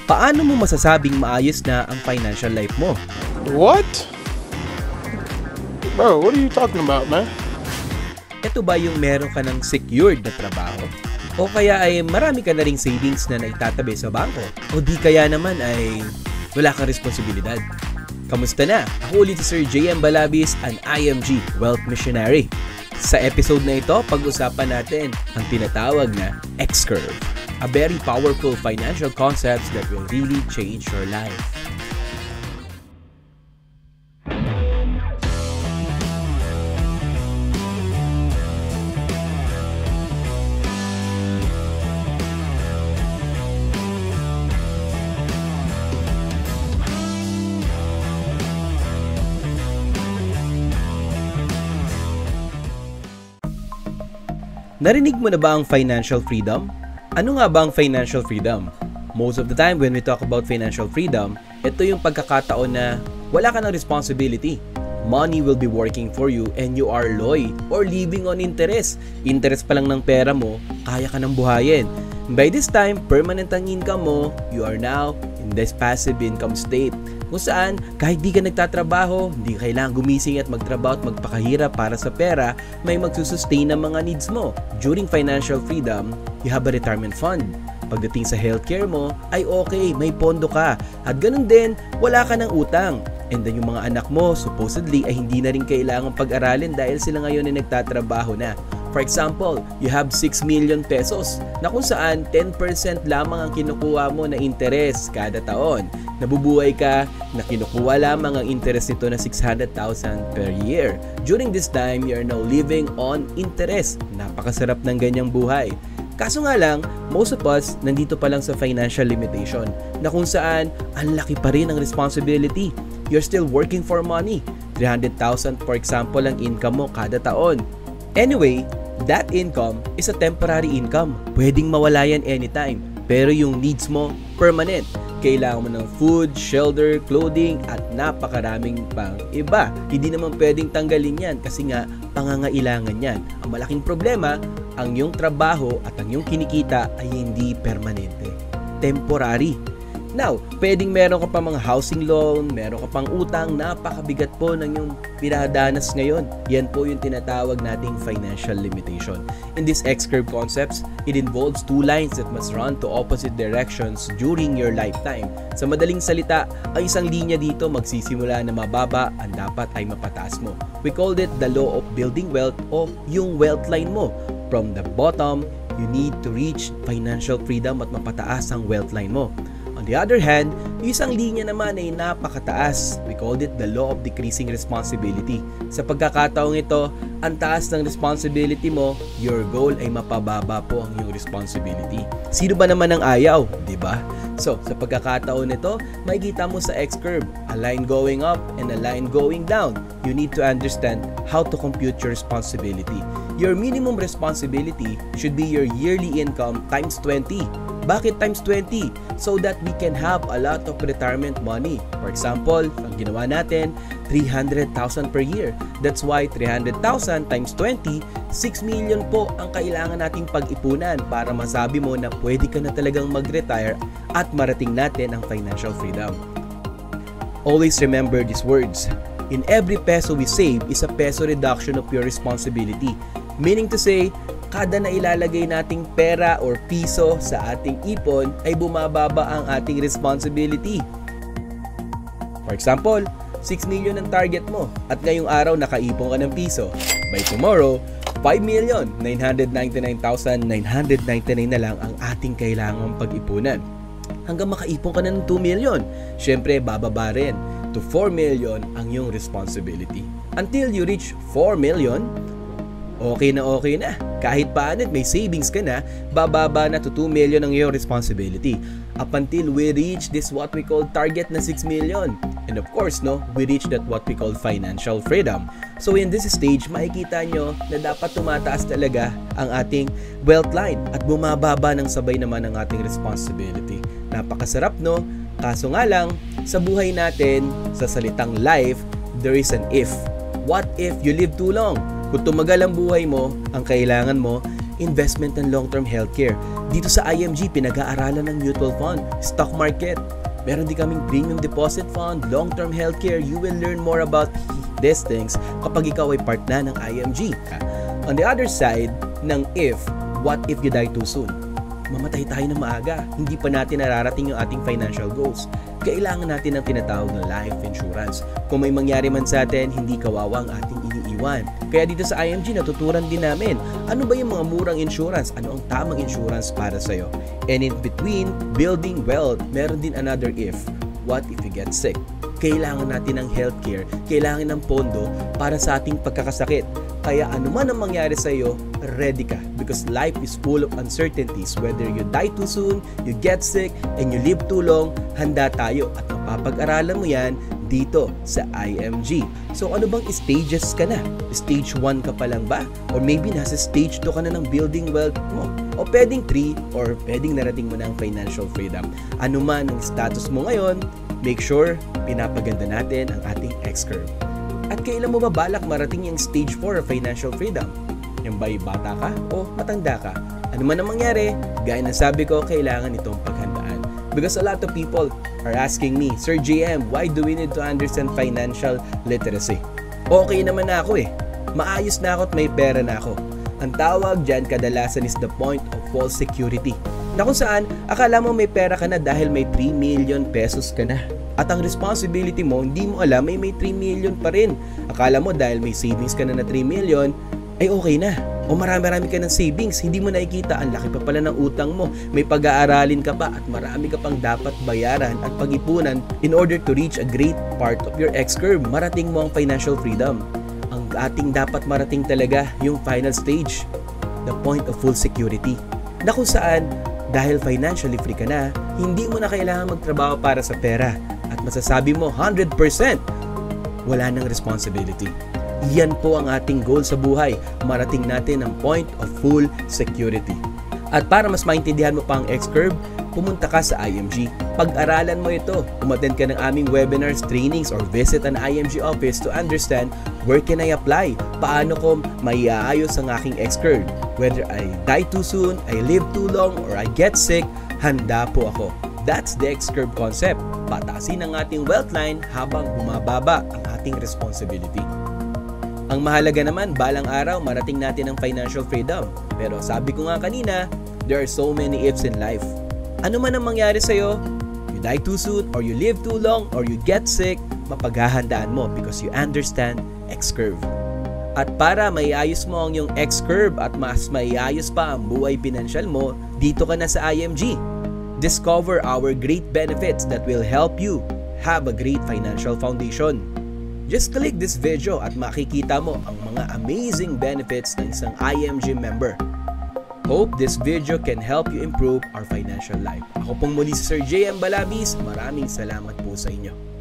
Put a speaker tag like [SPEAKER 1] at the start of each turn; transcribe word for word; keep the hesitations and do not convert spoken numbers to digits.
[SPEAKER 1] paano mo masasabing maayos na ang financial life mo?
[SPEAKER 2] What? Bro, what are you talking about, man?
[SPEAKER 1] Ito ba yung meron ka ng secured na trabaho? O kaya ay marami ka na ring savings na naitatabi sa bangko? O di kaya naman ay wala kang responsibilidad? Kamusta na? Ako ulit si Sir J M Balabis, an I M G Wealth Missionary. Sa episode na ito, pag-usapan natin ang tinatawag na X-Curve, a very powerful financial concepts that will really change your life. Narinig mo na ba ang financial freedom? Ano nga ba ang financial freedom? Most of the time when we talk about financial freedom, ito yung pagkakataon na wala ka ng responsibility. Money will be working for you and you are loy or living on interest. Interest pa lang ng pera mo, kaya ka nang buhayin. By this time, permanent ang income mo, you are now in this passive income state. Kung saan, kahit di ka nagtatrabaho, hindi kailangan gumising at magtrabaho at magpakahirap para sa pera, may magsusustain ng mga needs mo. During financial freedom, you have a retirement fund. Pagdating sa healthcare mo, ay okay, may pondo ka. At ganun din, wala ka ng utang. And then yung mga anak mo, supposedly, ay hindi na rin kailangang pag-aralin dahil sila ngayon ay nagtatrabaho na. For example, you have six million pesos na kung saan ten percent lamang ang kinukuha mo na interest kada taon. Nabubuhay ka na kinukuha lamang ang interest nito na six hundred thousand per year. During this time, you are now living on interest. Napakasarap ng ganyang buhay. Kaso nga lang, most of us nandito pa lang sa financial limitation na kung saan ang laki pa rin ang responsibility. You're still working for money. three hundred thousand for example ang income mo kada taon. Anyway, that income is a temporary income. Pwedeng mawala yan anytime. Pero yung needs mo, permanent. Kailangan mo ng food, shelter, clothing, at napakaraming pang iba. Hindi naman pwedeng tanggalin yan kasi nga pangangailangan yan. Ang malaking problema, ang iyong trabaho at ang iyong kinikita ay hindi permanente. Temporary. Now, pwedeng meron ka pa mga housing loan, meron ka pang utang, napakabigat po ng yung pinadanas ngayon. Yan po yung tinatawag nating financial limitation. In this X-curve concepts, it involves two lines that must run to opposite directions during your lifetime. Sa madaling salita, ang isang linya dito magsisimula na mababa, ang dapat ay mapataas mo. We called it the law of building wealth o yung wealth line mo. From the bottom, you need to reach financial freedom at mapataas ang wealth line mo. On the other hand, yung isang linya naman ay napakataas. We called it the law of decreasing responsibility. Sa pagkakataong ito, ang taas ng responsibility mo, your goal ay mapababa po ang iyong responsibility. Sino ba naman ang ayaw, di ba? So, sa pagkakataon nito, makikita mo sa X-curve, a line going up and a line going down. You need to understand how to compute your responsibility. Your minimum responsibility should be your yearly income times twenty. Bakit times twenty? So that we can have a lot of retirement money. For example, ang ginawa natin, three hundred thousand per year. That's why three hundred thousand times twenty, six million po ang kailangan nating pag-ipunan para masabi mo na pwede ka na talagang mag-retire at marating natin ang financial freedom. Always remember these words. In every peso we save is a peso reduction of your responsibility. Meaning to say, kada na ilalagay nating pera or piso sa ating ipon ay bumababa ang ating responsibility. For example, six million ang target mo at ngayong araw nakaipon ka ng piso. By tomorrow, five million nine hundred ninety-nine thousand nine hundred ninety-nine na lang ang ating kailangang pag-ipunan. Hanggang makaipon ka na ng two million, syempre bababa rin to four million ang iyong responsibility. Until you reach four million, okay na okay na. Kahit paano may savings ka na, bababa na to two million ang iyong responsibility. Up until we reach this what we call target na six million. And of course, no, we reach that what we call financial freedom. So in this stage, makikita nyo na dapat tumataas talaga ang ating wealth line at bumababa ng sabay naman ang ating responsibility. Napakasarap, no? Kaso nga lang, sa buhay natin, sa salitang life, there is an if. What if you live too long? Kung tumagal ang buhay mo, ang kailangan mo, investment and long-term healthcare. Dito sa I M G, pinag-aaralan ng mutual fund, stock market. Meron din kaming premium deposit fund, long-term healthcare. You will learn more about these things kapag ikaw ay part na ng I M G. On the other side ng if, what if you die too soon? Mamatay tayo na maaga, hindi pa natin nararating yung ating financial goals. Kailangan natin ng tinatawag na life insurance. Kung may mangyari man sa atin, hindi kawawa ang ating iniiwan. Kaya dito sa I M G, natuturan din namin, ano ba yung mga murang insurance? Ano ang tamang insurance para sa'yo? And in between, building wealth, meron din another if. What if you get sick? Kailangan natin ng healthcare, kailangan ng pondo para sa ating pagkakasakit. Kaya ano man ang mangyari sa iyo, ready ka. Because life is full of uncertainties. Whether you die too soon, you get sick, and you live too long, handa tayo. At mapapag-aralan mo yan dito sa I M G. So ano bang stages ka na? Stage one ka pa lang ba? Or maybe nasa stage two ka na ng building wealth mo? O pwedeng three, or pwedeng narating mo na ang financial freedom. Ano man ang status mo ngayon, make sure pinapaganda natin ang ating X-curve. At kailan mo ba balak marating yung stage four of financial freedom? Yung ba'y bata ka o matanda ka? Ano man ang mangyari, gaya ng sabi ko, kailangan itong paghandaan. Because a lot of people are asking me, Sir J M, why do we need to understand financial literacy? Okay naman na ako eh. Maayos na ako at may pera na ako. Ang tawag dyan kadalasan is the point of false security. Na kung saan, akala mo may pera ka na dahil may three million pesos ka na. At ang responsibility mo, hindi mo alam may may three million pa rin. Akala mo dahil may savings ka na na three million, ay okay na. O marami-rami ka ng savings, hindi mo nakikita, ang laki pa pala ng utang mo. May pag-aaralin ka pa at marami ka pang dapat bayaran at pag-ipunan in order to reach a great part of your X-curve. Marating mo ang financial freedom. Ang ating dapat marating talaga yung final stage, the point of full security. Na kung saan, dahil financially free ka na, hindi mo na kailangan magtrabaho para sa pera. At masasabi mo one hundred percent wala nang responsibility. Yan po ang ating goal sa buhay, marating natin ang point of full security. At para mas maintindihan mo pa ang X-curve, pumunta ka sa I M G. Pag-aralan mo ito, umattend ka ng aming webinars, trainings, or visit an I M G office to understand where can I apply, paano ko maiaayos ang aking X-curve. Whether I die too soon, I live too long, or I get sick, handa po ako. That's the X-curve concept. Patasin ang ating wealth line habang bumababa ang ating responsibility. Ang mahalaga naman, balang araw, marating natin ang financial freedom. Pero sabi ko nga kanina, there are so many ifs in life. Ano man ang mangyari sa'yo, you die too soon, or you live too long, or you get sick, mapaghahandaan mo because you understand X-curve. At para maiayos mo ang iyong X-curve at mas maiayos pa ang buhay pinansyal mo, dito ka na sa I M G. Discover our great benefits that will help you have a great financial foundation. Just click this video at makikita mo ang mga amazing benefits ng isang I M G member. Hope this video can help you improve our financial life. Ako pong muli si Sir J M Balabis. Maraming salamat po sa inyo.